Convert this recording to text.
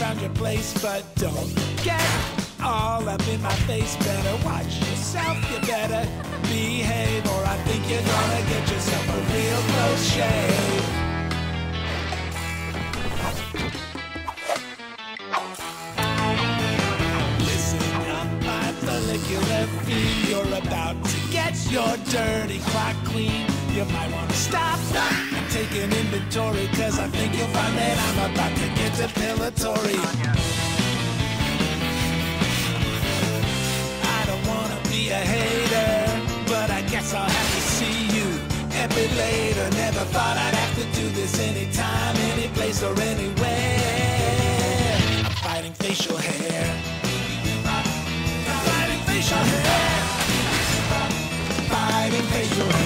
around your place, but don't get all up in my face. Better watch yourself, you better behave, or I think you're gonna get yourself a real close shave. Follicular fiend, you're about to get your dirty clock clean. You might want to stop and take an inventory, cause I think you'll find that I'm about to get depilatory. I don't want to be a hater, but I guess I'll have to see you epi later. Never thought I'd have to do this anytime, any place or anywhere. I'm fighting facial hair. Facial hair, fighting facial hair.